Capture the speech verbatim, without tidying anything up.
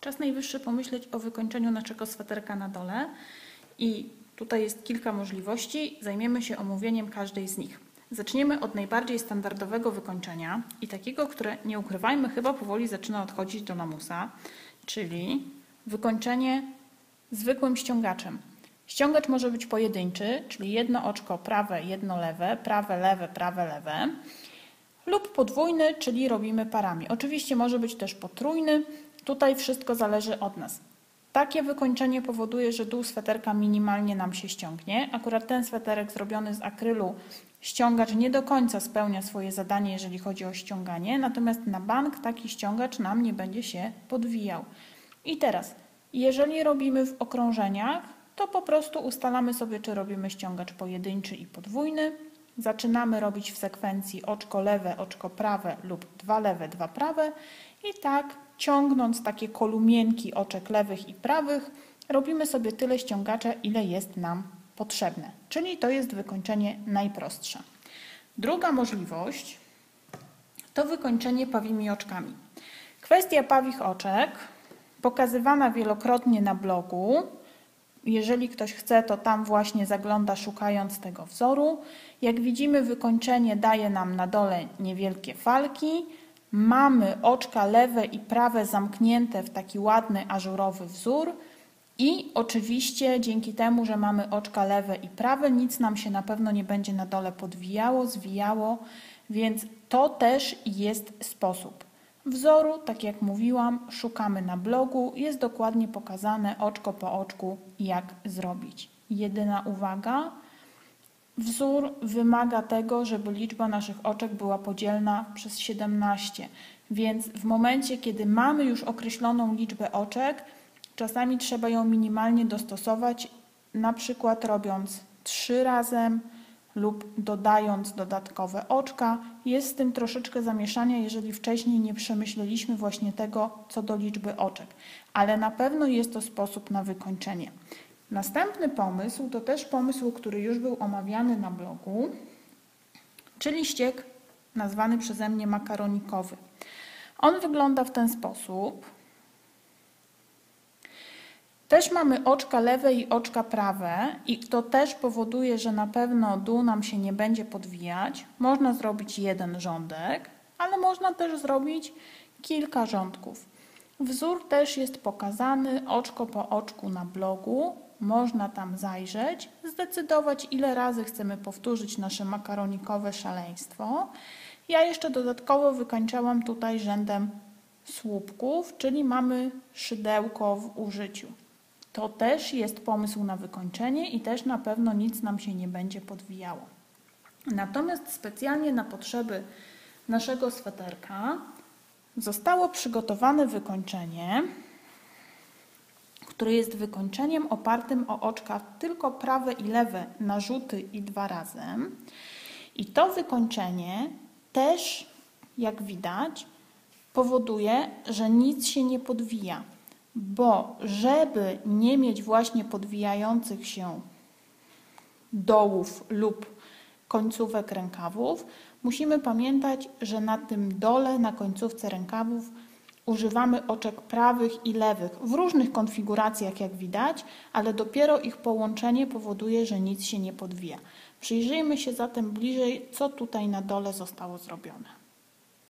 Czas najwyższy pomyśleć o wykończeniu naszego sweterka na dole i tutaj jest kilka możliwości. Zajmiemy się omówieniem każdej z nich. Zaczniemy od najbardziej standardowego wykończenia i takiego, które, nie ukrywajmy, chyba powoli zaczyna odchodzić do lamusa, czyli wykończenie zwykłym ściągaczem. Ściągacz może być pojedynczy, czyli jedno oczko prawe, jedno lewe, prawe, lewe, prawe, lewe, lub podwójny, czyli robimy parami. Oczywiście może być też potrójny, tutaj wszystko zależy od nas. Takie wykończenie powoduje, że dół sweterka minimalnie nam się ściągnie. Akurat ten sweterek zrobiony z akrylu, ściągacz nie do końca spełnia swoje zadanie, jeżeli chodzi o ściąganie, natomiast na bank taki ściągacz nam nie będzie się podwijał. I teraz, jeżeli robimy w okrążeniach, to po prostu ustalamy sobie, czy robimy ściągacz pojedynczy i podwójny. Zaczynamy robić w sekwencji oczko lewe, oczko prawe lub dwa lewe, dwa prawe i tak ciągnąc takie kolumienki oczek lewych i prawych robimy sobie tyle ściągacza, ile jest nam potrzebne. Czyli to jest wykończenie najprostsze. Druga możliwość to wykończenie pawimi oczkami. Kwestia pawich oczek pokazywana wielokrotnie na blogu. Jeżeli ktoś chce, to tam właśnie zagląda, szukając tego wzoru. Jak widzimy, wykończenie daje nam na dole niewielkie falki. Mamy oczka lewe i prawe zamknięte w taki ładny, ażurowy wzór. I oczywiście dzięki temu, że mamy oczka lewe i prawe, nic nam się na pewno nie będzie na dole podwijało, zwijało, więc to też jest sposób. Wzoru, tak jak mówiłam, szukamy na blogu, jest dokładnie pokazane oczko po oczku, jak zrobić. Jedyna uwaga, wzór wymaga tego, żeby liczba naszych oczek była podzielna przez siedemnaście, więc w momencie, kiedy mamy już określoną liczbę oczek, czasami trzeba ją minimalnie dostosować, na przykład robiąc trzy razem lub dodając dodatkowe oczka. Jest z tym troszeczkę zamieszania, jeżeli wcześniej nie przemyśleliśmy właśnie tego, co do liczby oczek. Ale na pewno jest to sposób na wykończenie. Następny pomysł to też pomysł, który już był omawiany na blogu, czyli ściek nazwany przeze mnie makaronikowy. On wygląda w ten sposób. Też mamy oczka lewe i oczka prawe i to też powoduje, że na pewno dół nam się nie będzie podwijać. Można zrobić jeden rządek, ale można też zrobić kilka rządków. Wzór też jest pokazany oczko po oczku na blogu. Można tam zajrzeć, zdecydować, ile razy chcemy powtórzyć nasze makaronikowe szaleństwo. Ja jeszcze dodatkowo wykończałam tutaj rzędem słupków, czyli mamy szydełko w użyciu. To też jest pomysł na wykończenie i też na pewno nic nam się nie będzie podwijało. Natomiast specjalnie na potrzeby naszego sweterka zostało przygotowane wykończenie, które jest wykończeniem opartym o oczka tylko prawe i lewe na rzuty i dwa razem. I to wykończenie też, jak widać, powoduje, że nic się nie podwija. Bo żeby nie mieć właśnie podwijających się dołów lub końcówek rękawów, musimy pamiętać, że na tym dole, na końcówce rękawów używamy oczek prawych i lewych w różnych konfiguracjach, jak widać, ale dopiero ich połączenie powoduje, że nic się nie podwija. Przyjrzyjmy się zatem bliżej, co tutaj na dole zostało zrobione.